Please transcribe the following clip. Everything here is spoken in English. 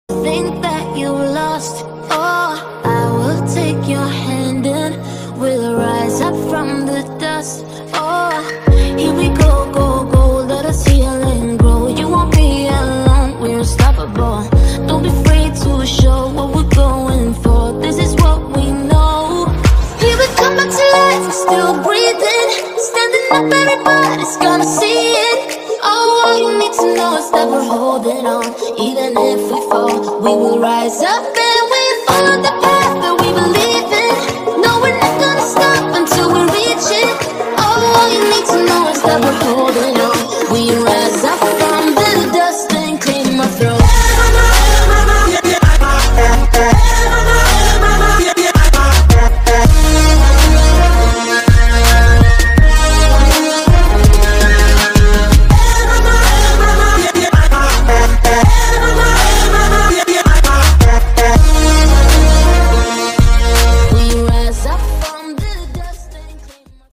Think that you lost. Oh, I will take your hand and we'll rise up from the dust. Oh, here we go, go, go. Let us heal and grow. You won't be alone, we're unstoppable. Don't be afraid to show what we're going for. This is what we know. Here we come back to life, we're still breathing. Standing up, everybody's gonna see it. Oh, all you need to know is that we're holding on. Even if we fall, we will rise up.